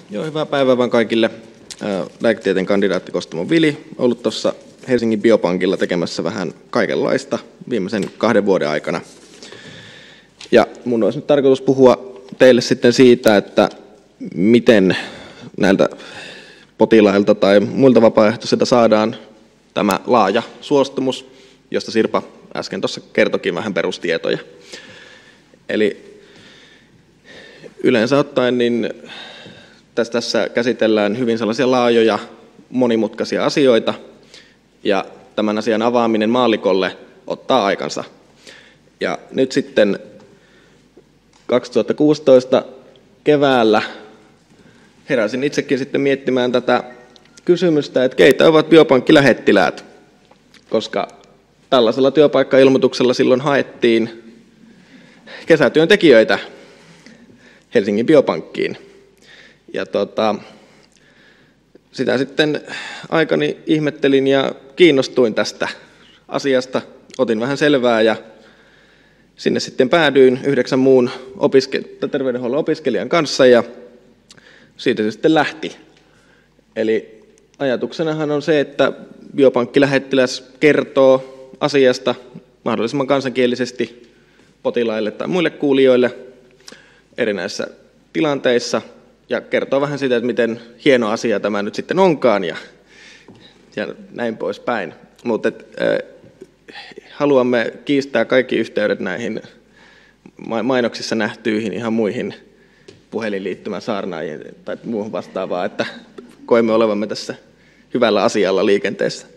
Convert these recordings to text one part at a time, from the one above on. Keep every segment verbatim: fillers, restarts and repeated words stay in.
Joo, hyvää päivää vaan kaikille. Lääketieteen kandidaatti Kostamo Vili, ollut tuossa Helsingin Biopankilla tekemässä vähän kaikenlaista viimeisen kahden vuoden aikana. Ja mun olisi nyt tarkoitus puhua teille sitten siitä, että miten näiltä potilailta tai muilta vapaaehtoisilta saadaan tämä laaja suostumus, josta Sirpa äsken tuossa kertokin vähän perustietoja. Eli yleensä ottaen niin tässä, tässä käsitellään hyvin sellaisia laajoja, monimutkaisia asioita, ja tämän asian avaaminen maallikolle ottaa aikansa. Ja nyt sitten kaksituhattakuusitoista keväällä heräsin itsekin sitten miettimään tätä kysymystä, että keitä ovat biopankkilähettiläät, koska tällaisella työpaikkailmoituksella silloin haettiin kesätyöntekijöitä Helsingin Biopankkiin. Ja tota, sitä sitten aikani ihmettelin ja kiinnostuin tästä asiasta. Otin vähän selvää ja sinne sitten päädyin yhdeksän muun opiske- terveydenhuollon opiskelijan kanssa ja siitä se sitten lähti. Eli ajatuksenahan on se, että biopankkilähettiläs kertoo asiasta mahdollisimman kansankielisesti potilaille tai muille kuulijoille erinäisissä tilanteissa ja kertoo vähän siitä, että miten hieno asia tämä nyt sitten onkaan ja, ja näin poispäin. Mutta äh, haluamme kiistää kaikki yhteydet näihin mainoksissa nähtyihin ihan muihin puhelinliittymän saarnaajiin tai muuhun vastaavaa, että koemme olevamme tässä hyvällä asialla liikenteessä.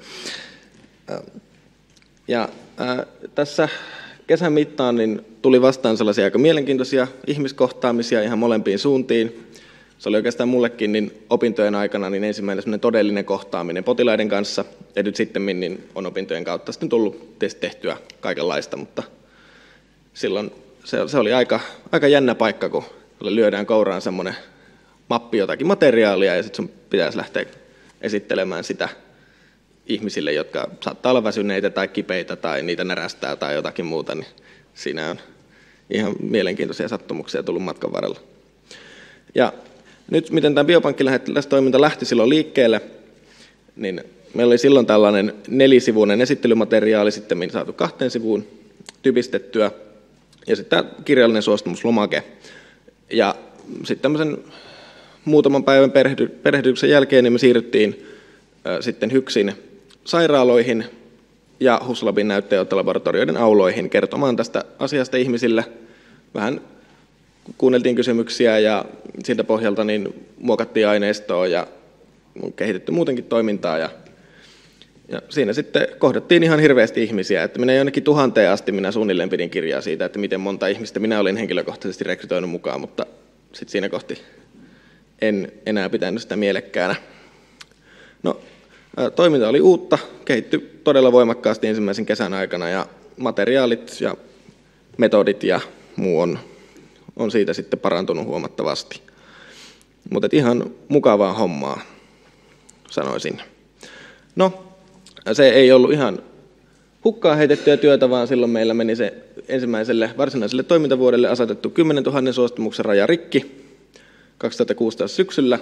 Ja äh, tässä kesän mittaan niin tuli vastaan sellaisia aika mielenkiintoisia ihmiskohtaamisia ihan molempiin suuntiin. Se oli oikeastaan mullekin niin opintojen aikana niin ensimmäinen todellinen kohtaaminen potilaiden kanssa. Ja nyt sitten niin on opintojen kautta sitten tullut tehtyä kaikenlaista, mutta silloin se, se oli aika, aika jännä paikka, kun lyödään kouraan semmoinen mappi jotakin materiaalia ja sitten sun pitäisi lähteä esittelemään sitä ihmisille, jotka saattaa olla väsyneitä tai kipeitä tai niitä närästää tai jotakin muuta, niin siinä on ihan mielenkiintoisia sattumuksia tullut matkan varrella. Ja nyt miten tämä biopankkilähettilästoiminta lähti silloin liikkeelle, niin meillä oli silloin tällainen nelisivuinen esittelymateriaali sitten saatu kahteen sivuun typistettyä ja sitten tämä kirjallinen suostumuslomake. Ja sitten tämmöisen muutaman päivän perehdytyksen jälkeen niin me siirryttiin ä, sitten HYKSin sairaaloihin ja HUS-labin näytteenottolaboratorioiden auloihin kertomaan tästä asiasta ihmisille. Vähän kuunneltiin kysymyksiä ja siltä pohjalta niin muokattiin aineistoa ja on kehitetty muutenkin toimintaa. Ja, ja siinä sitten kohdattiin ihan hirveästi ihmisiä. Että minä jonnekin tuhanteen asti minä suunnilleen pidin kirjaa siitä, että miten monta ihmistä minä olin henkilökohtaisesti rekrytoinut mukaan, mutta sitten siinä kohti en enää pitänyt sitä mielekkäänä. No, toiminta oli uutta, kehittyi todella voimakkaasti ensimmäisen kesän aikana ja materiaalit ja metodit ja muu on, on siitä sitten parantunut huomattavasti. Mutta ihan mukavaa hommaa, sanoisin. No, se ei ollut ihan hukkaan heitettyä työtä, vaan silloin meillä meni se ensimmäiselle varsinaiselle toimintavuodelle asetettu kymmenentuhannen suostumuksen raja rikki kaksituhattakuusitoista syksyllä.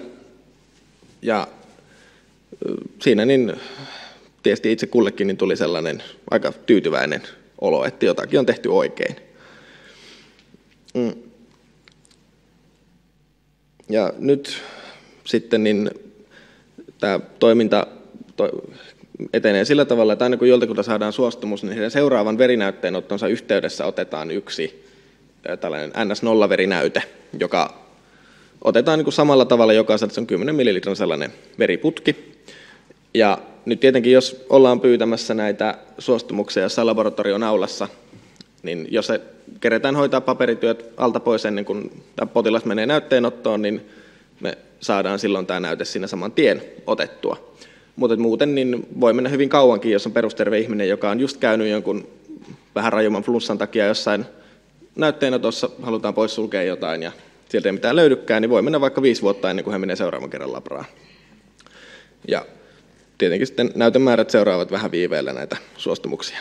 Ja siinä niin tietysti itse kullekin niin tuli sellainen aika tyytyväinen olo, että jotakin on tehty oikein. Ja nyt sitten niin tämä toiminta etenee sillä tavalla, että aina kun joltakulta saadaan suostumus, niin heidän seuraavan verinäytteenottonsa yhteydessä otetaan yksi tällainen N S nolla -verinäyte, joka otetaan niin kuin samalla tavalla jokaisella, se on kymmenen millilitran sellainen veriputki. Ja nyt tietenkin, jos ollaan pyytämässä näitä suostumuksia jossain laboratorion aulassa, niin jos se keretään hoitaa paperityöt alta pois ennen kuin tämä potilas menee näytteenottoon, niin me saadaan silloin tämä näyte siinä saman tien otettua. Mutta muuten niin voi mennä hyvin kauankin, jos on perusterve ihminen, joka on just käynyt jonkun vähän rajumman flunssan takia jossain näytteenotossa, halutaan poissulkea jotain ja sieltä ei mitään löydykään, niin voi mennä vaikka viisi vuotta ennen kuin hän menee seuraavan kerran labraan. Ja tietenkin sitten näytemäärät seuraavat vähän viiveellä näitä suostumuksia.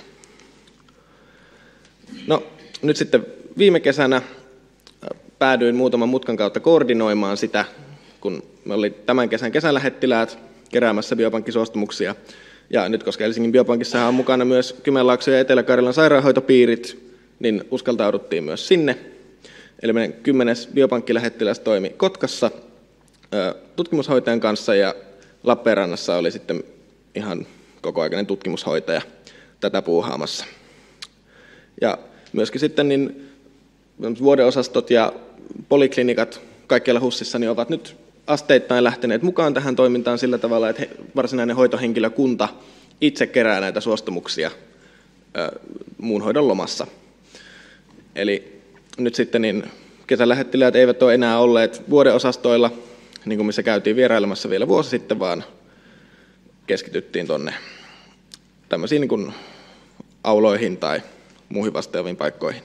No, nyt sitten viime kesänä päädyin muutaman mutkan kautta koordinoimaan sitä kun me oli tämän kesän kesälähettiläät keräämässä biopankkisuostumuksia. Ja nyt, koska Helsingin biopankissa on mukana myös Kymenlaakson ja Etelä-Karjalan sairaanhoitopiirit, niin uskaltauduttiin myös sinne. Eli meidän kymmenes biopankkilähettiläs toimi Kotkassa tutkimushoitajan kanssa ja Lappeenrannassa oli sitten ihan kokoaikainen tutkimushoitaja tätä puuhaamassa. Ja myöskin sitten niin vuodeosastot ja poliklinikat kaikkialla HUSissa niin ovat nyt asteittain lähteneet mukaan tähän toimintaan sillä tavalla, että varsinainen hoitohenkilökunta itse kerää näitä suostumuksia muun hoidon lomassa. Eli nyt sitten niin kesälähettiläät eivät ole enää olleet vuodeosastoilla, niin kuin missä käytiin vierailemassa vielä vuosi sitten, vaan keskityttiin tuonne tämmöisiin niin kuin auloihin tai muihin vastaaviin paikkoihin.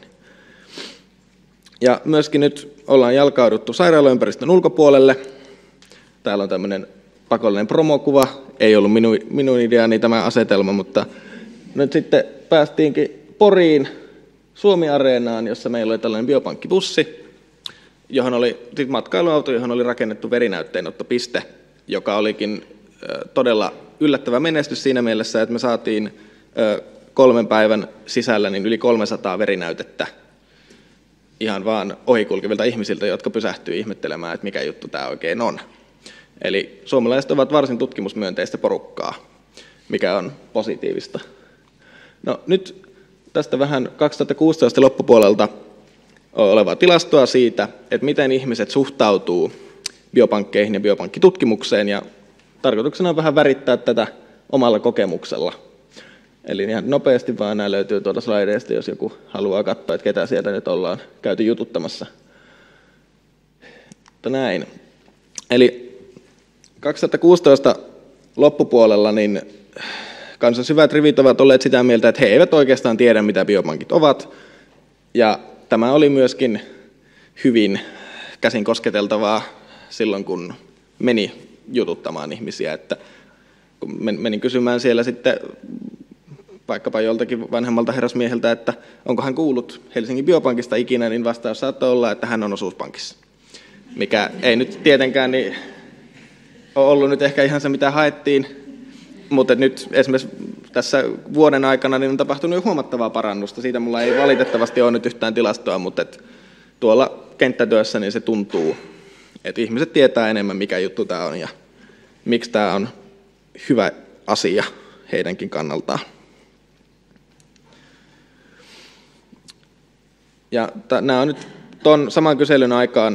Ja myöskin nyt ollaan jalkauduttu sairaalaympäristön ulkopuolelle. Täällä on tämmöinen pakollinen promokuva. Ei ollut minun, minun ideani tämä asetelma, mutta nyt sitten päästiinkin Poriin Suomi-areenaan, jossa meillä oli tällainen biopankkibussi, johon oli sit matkailuauto, johon oli rakennettu verinäytteenottopiste, joka olikin todella yllättävä menestys siinä mielessä, että me saatiin kolmen päivän sisällä niin yli kolmesataa verinäytettä ihan vaan ohikulkevilta ihmisiltä, jotka pysähtyivät ihmettelemään, että mikä juttu tämä oikein on. Eli suomalaiset ovat varsin tutkimusmyönteistä porukkaa, mikä on positiivista. No nyt tästä vähän kaksituhattakuusitoista loppupuolelta olevaa tilastoa siitä, että miten ihmiset suhtautuu biopankkeihin ja biopankkitutkimukseen, ja tarkoituksena on vähän värittää tätä omalla kokemuksella. Eli ihan nopeasti vaan nämä löytyy tuolta slaideista, jos joku haluaa katsoa, että ketä sieltä nyt ollaan käyty jututtamassa. Mutta näin. Eli kaksituhattakuusitoista loppupuolella niin kansan syvät rivit ovat olleet sitä mieltä, että he eivät oikeastaan tiedä, mitä biopankit ovat. Ja tämä oli myöskin hyvin käsin kosketeltavaa silloin, kun meni jututtamaan ihmisiä. Että kun menin kysymään siellä sitten vaikkapa joltakin vanhemmalta herrasmieheltä, että onko hän kuullut Helsingin biopankista ikinä, niin vastaus saattoi olla, että hän on osuuspankissa. Mikä ei nyt tietenkään niin ole ollut nyt ehkä ihan se, mitä haettiin, mutta nyt esimerkiksi tässä vuoden aikana niin on tapahtunut jo huomattavaa parannusta. Siitä mulla ei valitettavasti ole nyt yhtään tilastoa, mutta et tuolla kenttätyössä niin se tuntuu, että ihmiset tietää enemmän, mikä juttu tämä on ja miksi tämä on hyvä asia heidänkin kannaltaan. Ja t- nämä on nyt tuon saman kyselyn aikaan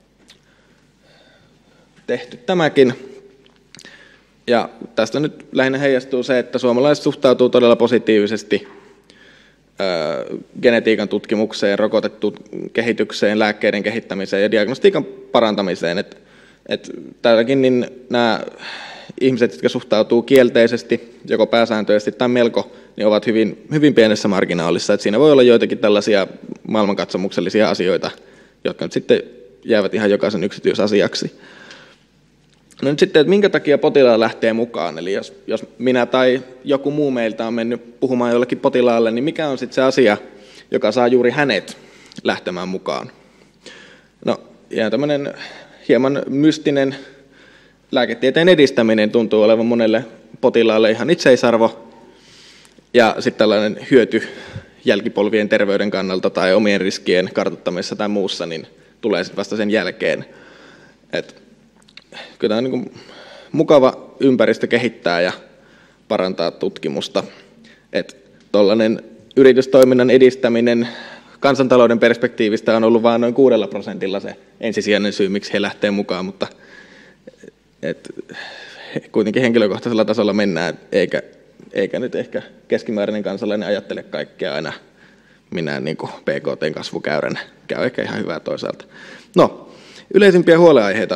tehty tämäkin. Ja tästä nyt lähinnä heijastuu se, että suomalaiset suhtautuu todella positiivisesti ö, genetiikan tutkimukseen, rokotettuun kehitykseen, lääkkeiden kehittämiseen ja diagnostiikan parantamiseen. Et, et täälläkin niin nämä ihmiset, jotka suhtautuu kielteisesti, joko pääsääntöisesti tai melko, niin ovat hyvin, hyvin pienessä marginaalissa. Et siinä voi olla joitakin tällaisia maailmankatsomuksellisia asioita, jotka nyt sitten jäävät ihan jokaisen yksityisasiaksi. No nyt sitten, että minkä takia potilaan lähtee mukaan, eli jos, jos minä tai joku muu meiltä on mennyt puhumaan jollekin potilaalle, niin mikä on sitten se asia, joka saa juuri hänet lähtemään mukaan? No, ja tämmöinen hieman mystinen lääketieteen edistäminen tuntuu olevan monelle potilaalle ihan itseisarvo, ja sitten tällainen hyöty jälkipolvien terveyden kannalta tai omien riskien kartoittamisessa tai muussa, niin tulee sitten vasta sen jälkeen. Et kyllä tämä on niin kuin mukava ympäristö kehittää ja parantaa tutkimusta. Että tuollainen yritystoiminnan edistäminen kansantalouden perspektiivistä on ollut vain noin kuudella prosentilla se ensisijainen syy, miksi he lähtee mukaan, mutta et, kuitenkin henkilökohtaisella tasolla mennään, eikä, eikä nyt ehkä keskimääräinen kansalainen ajattele kaikkea aina minä niin kuin B K T:n kasvukäyränä. Käy ehkä ihan hyvää toisaalta. No, yleisimpiä huolenaiheita.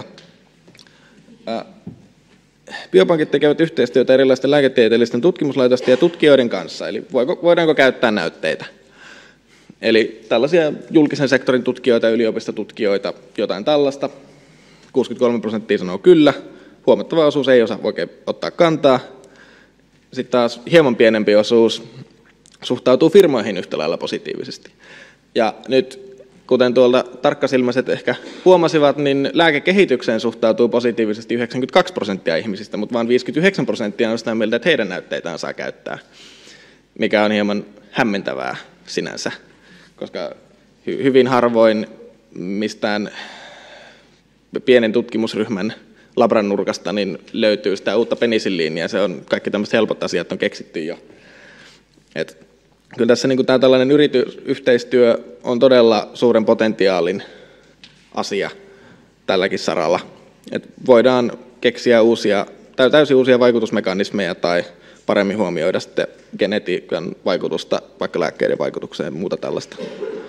Biopankit tekevät yhteistyötä erilaisten lääketieteellisten tutkimuslaitosten ja tutkijoiden kanssa, eli voiko, voidaanko käyttää näytteitä? Eli tällaisia julkisen sektorin tutkijoita, yliopistotutkijoita, jotain tällaista. kuusikymmentäkolme prosenttia sanoo kyllä, huomattava osuus ei osaa oikein ottaa kantaa. Sitten taas hieman pienempi osuus suhtautuu firmoihin yhtä lailla positiivisesti. Ja nyt kuten tuolta tarkkasilmäiset ehkä huomasivat, niin lääkekehitykseen suhtautuu positiivisesti yhdeksänkymmentäkaksi prosenttia ihmisistä, mutta vain viisikymmentäyhdeksän prosenttia on sitä mieltä, että heidän näytteitään saa käyttää, mikä on hieman hämmentävää sinänsä, koska hy- hyvin harvoin mistään pienen tutkimusryhmän labran nurkasta niin löytyy sitä uutta penisilliiniä. Se on, kaikki tämmöiset helpot asiat on keksitty jo. Et, kyllä tässä niin tämä tällainen yritysyhteistyö on todella suuren potentiaalin asia tälläkin saralla. Et voidaan keksiä uusia, täysin uusia vaikutusmekanismeja tai paremmin huomioida sitten genetiikan vaikutusta, vaikka lääkkeiden vaikutukseen ja muuta tällaista.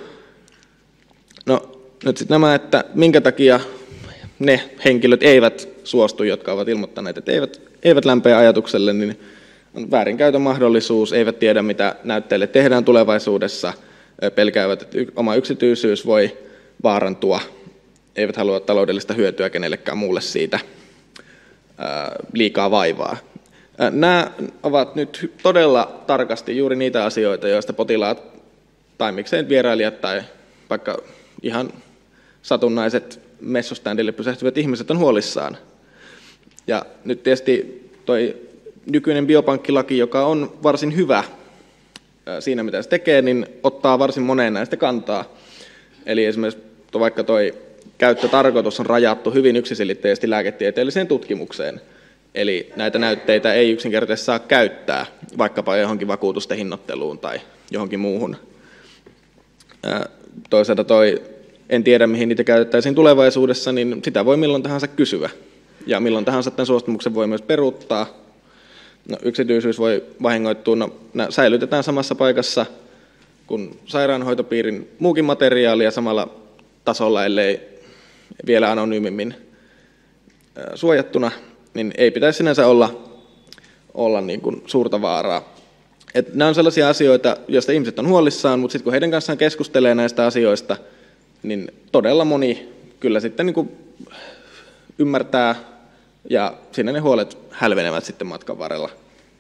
No nyt sitten nämä, että minkä takia ne henkilöt eivät suostu, jotka ovat ilmoittaneet, että eivät, eivät lämpeä ajatukselle, niin on väärinkäytön mahdollisuus, eivät tiedä mitä näytteille tehdään tulevaisuudessa, pelkäävät, että oma yksityisyys voi vaarantua, eivät halua taloudellista hyötyä kenellekään muulle siitä, liikaa vaivaa. Nämä ovat nyt todella tarkasti juuri niitä asioita, joista potilaat tai miksei vierailijat tai vaikka ihan satunnaiset messuständille pysähtyvät ihmiset on huolissaan. Ja nyt tietysti toi nykyinen biopankkilaki, joka on varsin hyvä siinä, mitä se tekee, niin ottaa varsin moneen näistä kantaa. Eli esimerkiksi vaikka toi käyttötarkoitus on rajattu hyvin yksiselitteisesti lääketieteelliseen tutkimukseen. Eli näitä näytteitä ei yksinkertaisesti saa käyttää vaikkapa johonkin vakuutusten hinnoitteluun tai johonkin muuhun. Toisaalta toi, en tiedä mihin niitä käytettäisiin tulevaisuudessa, niin sitä voi milloin tahansa kysyä. Ja milloin tahansa tämän suostumuksen voi myös peruuttaa. No, yksityisyys voi vahingoittua, no, säilytetään samassa paikassa kuin sairaanhoitopiirin muukin materiaali ja samalla tasolla, ellei vielä anonyymimmin suojattuna, niin ei pitäisi sinänsä olla, olla niin kuin suurta vaaraa. Et nämä on sellaisia asioita, joista ihmiset on huolissaan, mutta sitten kun heidän kanssaan keskustelee näistä asioista, niin todella moni kyllä sitten niin kuin ymmärtää ja siinä ne huolet hälvenevät sitten matkan varrella.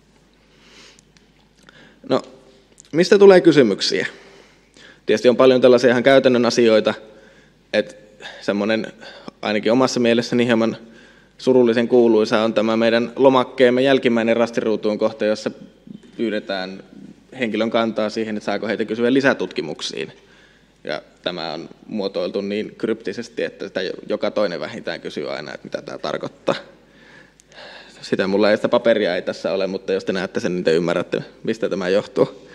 No, mistä tulee kysymyksiä? Tietysti on paljon tällaisia ihan käytännön asioita, että semmoinen ainakin omassa mielessäni hieman surullisen kuuluisa on tämä meidän lomakkeemme jälkimmäinen rastiruutuun kohta, jossa pyydetään henkilön kantaa siihen, että saako heitä kysyä lisätutkimuksiin. Ja tämä on muotoiltu niin kryptisesti, että sitä joka toinen vähintään kysyy aina, että mitä tämä tarkoittaa. Sitä mulla ei sitä paperia ei tässä ole, mutta jos te näette sen, niin te ymmärrätte, mistä tämä johtuu.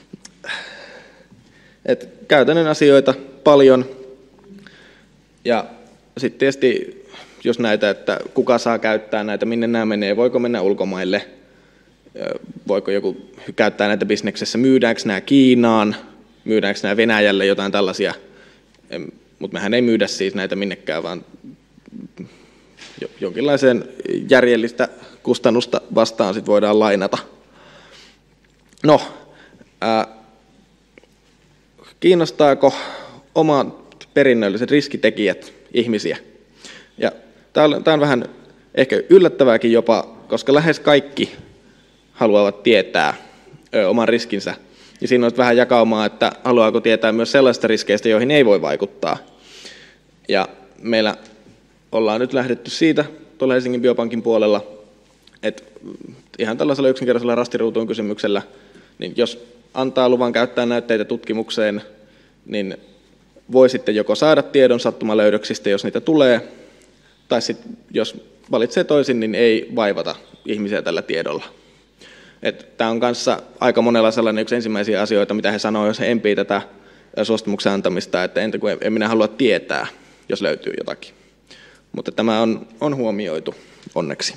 Et käytännön asioita paljon. Ja sitten tietysti, jos näitä, että kuka saa käyttää näitä, minne nämä menee, voiko mennä ulkomaille, voiko joku käyttää näitä bisneksessä, myydäänkö nämä Kiinaan, myydäänkö nämä Venäjälle, jotain tällaisia, mutta mehän ei myydä siis näitä minnekään, vaan jonkinlaiseen järjellistä kustannusta vastaan sit voidaan lainata. No, ää, kiinnostaako omat perinnölliset riskitekijät ihmisiä? Ja tämä on, on vähän ehkä yllättävääkin jopa, koska lähes kaikki haluavat tietää ö, oman riskinsä. Ja siinä on vähän jakaumaa, että haluaako tietää myös sellaisista riskeistä, joihin ei voi vaikuttaa. Ja meillä ollaan nyt lähdetty siitä tuolla Helsingin biopankin puolella, että ihan tällaisella yksinkertaisella rastiruutuun kysymyksellä, niin jos antaa luvan käyttää näytteitä tutkimukseen, niin voi sitten joko saada tiedon sattumalöydöksistä, jos niitä tulee, tai sitten jos valitsee toisin, niin ei vaivata ihmisiä tällä tiedolla. Tämä on kanssa aika monella sellainen yksi ensimmäisiä asioita, mitä he sanoo, jos he empii tätä suostumuksen antamista, että entä kun en minä halua tietää, jos löytyy jotakin. Mutta tämä on, on huomioitu onneksi.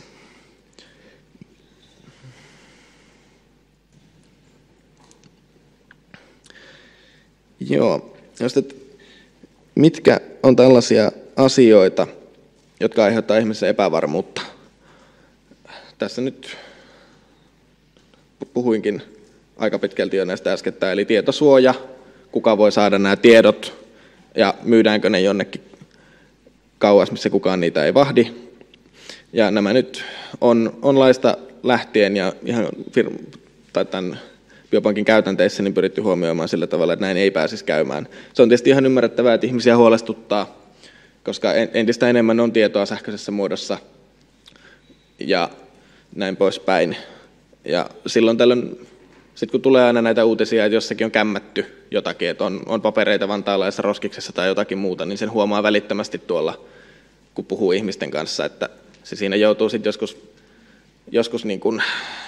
Joo, ja sitten, mitkä on tällaisia asioita, jotka aiheuttaa ihmisille epävarmuutta? Tässä nyt puhuinkin aika pitkälti jo näistä äskettäin, eli tietosuoja, kuka voi saada nämä tiedot ja myydäänkö ne jonnekin kauas, missä kukaan niitä ei vahdi. Ja nämä nyt on, on laista lähtien ja ihan firma, tai tämän biopankin käytänteissä niin pyritty huomioimaan sillä tavalla, että näin ei pääsisi käymään. Se on tietysti ihan ymmärrettävää, että ihmisiä huolestuttaa, koska entistä enemmän on tietoa sähköisessä muodossa ja näin poispäin. Ja silloin tällöin, sit kun tulee aina näitä uutisia, että jossakin on kämmätty jotakin, että on, on papereita vantaalaisessa roskiksessa tai jotakin muuta, niin sen huomaa välittömästi tuolla, kun puhuu ihmisten kanssa, että se siinä joutuu sitten joskus, joskus niin kuin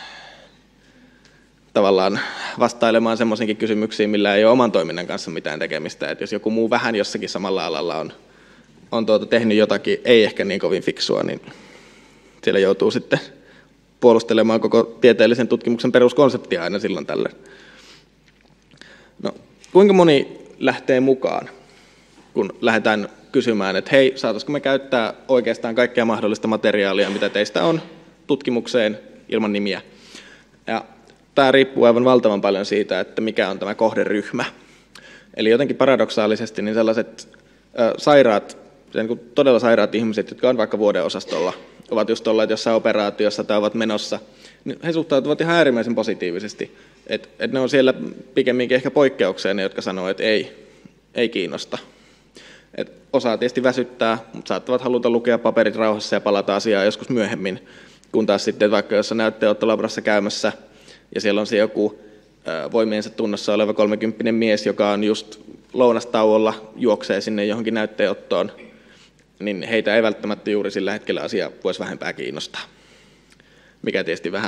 tavallaan vastailemaan semmoisenkin kysymyksiin, millä ei ole oman toiminnan kanssa mitään tekemistä. Että jos joku muu vähän jossakin samalla alalla on, on tuota tehnyt jotakin ei ehkä niin kovin fiksua, niin siellä joutuu sitten puolustelemaan koko tieteellisen tutkimuksen peruskonseptia aina silloin tällöin. No, kuinka moni lähtee mukaan, kun lähdetään kysymään, että hei, saataisiko me käyttää oikeastaan kaikkea mahdollista materiaalia, mitä teistä on, tutkimukseen ilman nimiä. Ja tämä riippuu aivan valtavan paljon siitä, että mikä on tämä kohderyhmä. Eli jotenkin paradoksaalisesti niin sellaiset ö, sairaat, niin todella sairaat ihmiset, jotka on vaikka vuodeosastolla, ovat just olleet jossain operaatiossa tai ovat menossa, niin he suhtautuvat ihan äärimmäisen positiivisesti. Että et ne on siellä pikemminkin ehkä poikkeuksia ne, jotka sanoo, että ei, ei kiinnosta. Et osaa tietysti väsyttää, mutta saattavat haluta lukea paperit rauhassa ja palata asiaan joskus myöhemmin, kun taas sitten vaikka jos näytteenottolabrassa käymässä ja siellä on se joku ää, voimiensa tunnossa oleva kolmekymppinen mies, joka on just lounastauolla, juoksee sinne johonkin näytteenottoon, niin heitä ei välttämättä juuri sillä hetkellä asia voisi vähempää kiinnostaa. Mikä tietysti vähän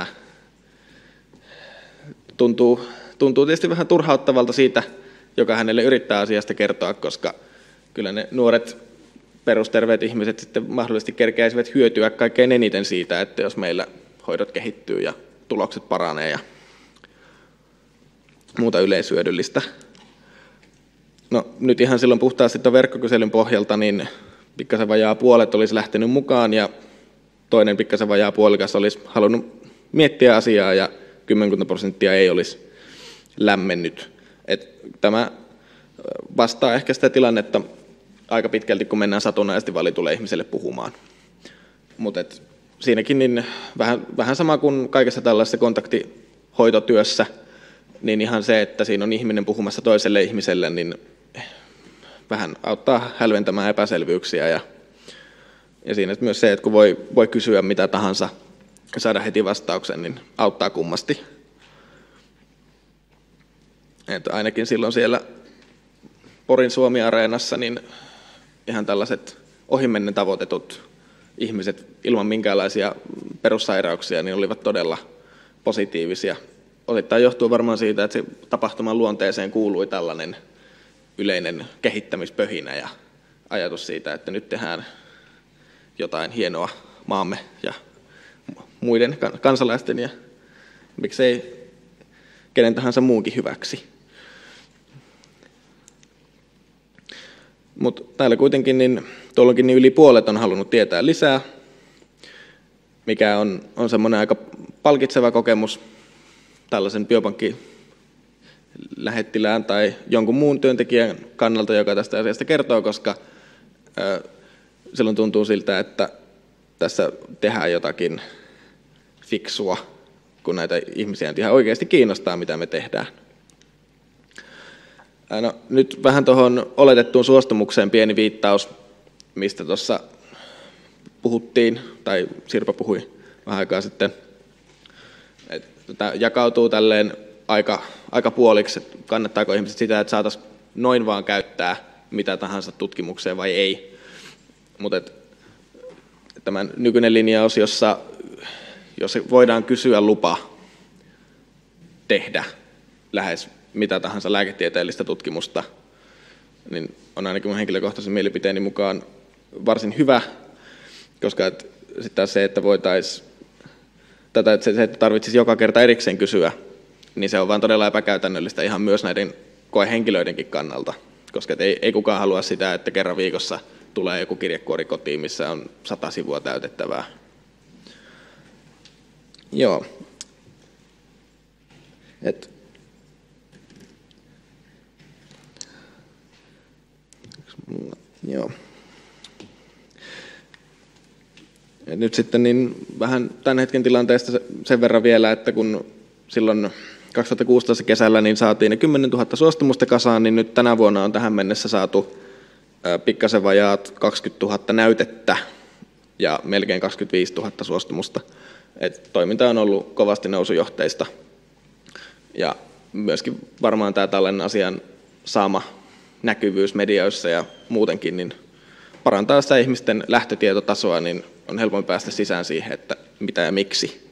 tuntuu, tuntuu tietysti vähän turhauttavalta siitä, joka hänelle yrittää asiasta kertoa, koska kyllä ne nuoret perusterveet ihmiset sitten mahdollisesti kerkeäisivät hyötyä kaikkein eniten siitä, että jos meillä hoidot kehittyy ja tulokset paranee ja muuta yleisyödyllistä. No nyt ihan silloin puhtaasti tuon verkkokyselyn pohjalta, niin pikkasen vajaa puolet olisi lähtenyt mukaan ja toinen pikkasen vajaa puolikas olisi halunnut miettiä asiaa ja kymmenkunta prosenttia ei olisi lämmennyt. Et tämä vastaa ehkä sitä tilannetta aika pitkälti, kun mennään satunnaisesti valitulle ihmiselle puhumaan. Mutta siinäkin niin vähän, vähän sama kuin kaikessa tällaisessa kontaktihoitotyössä, niin ihan se, että siinä on ihminen puhumassa toiselle ihmiselle, niin vähän auttaa hälventämään epäselvyyksiä. Ja, ja siinä myös se, että kun voi, voi kysyä mitä tahansa ja saada heti vastauksen, niin auttaa kummasti. Että ainakin silloin siellä Porin Suomi-areenassa niin ihan tällaiset ohimennen tavoitetut ihmiset ilman minkäänlaisia perussairauksia niin olivat todella positiivisia. Osittain johtuu varmaan siitä, että se tapahtuman luonteeseen kuului tällainen yleinen kehittämispöhinä ja ajatus siitä, että nyt tehdään jotain hienoa maamme ja muiden kansalaisten ja miksei kenen tahansa muunkin hyväksi. Mutta täällä kuitenkin niin, tuollakin niin yli puolet on halunnut tietää lisää, mikä on, on semmoinen aika palkitseva kokemus tällaisen biopankkilähettilään tai jonkun muun työntekijän kannalta, joka tästä asiasta kertoo, koska ö, silloin tuntuu siltä, että tässä tehdään jotakin fiksua, kun näitä ihmisiä ihan oikeasti kiinnostaa, mitä me tehdään. No, nyt vähän tuohon oletettuun suostumukseen pieni viittaus, mistä tuossa puhuttiin, tai Sirpa puhui vähän aikaa sitten. Tämä jakautuu tälleen aika, aika puoliksi, että kannattaako ihmiset sitä, että saataisiin noin vaan käyttää mitä tahansa tutkimukseen vai ei. Mutta tämän nykyinen linjaus, jossa jos voidaan kysyä lupa tehdä lähes mitä tahansa lääketieteellistä tutkimusta, niin on ainakin mun henkilökohtaisen mielipiteeni mukaan varsin hyvä, koska sitten taas se, että voitaisiin, tätä, että se, että tarvitsisi joka kerta erikseen kysyä, niin se on vaan todella epäkäytännöllistä ihan myös näiden koehenkilöidenkin kannalta, koska ei, ei kukaan halua sitä, että kerran viikossa tulee joku kirjekuori kotiin, missä on sata sivua täytettävää. Joo. Et Joo. Ja nyt sitten niin vähän tämän hetken tilanteesta sen verran vielä, että kun silloin kaksituhattakuusitoista kesällä niin saatiin ne kymmenentuhatta suostumusta kasaan, niin nyt tänä vuonna on tähän mennessä saatu pikkasen vajaat kaksikymmentätuhatta näytettä ja melkein kaksikymmentäviisituhatta suostumusta. Et toiminta on ollut kovasti nousujohteista ja myöskin varmaan tämä tällainen asian saama näkyvyys medioissa ja muutenkin niin parantaa sitä ihmisten lähtötietotasoa, niin on helpompi päästä sisään siihen, että mitä ja miksi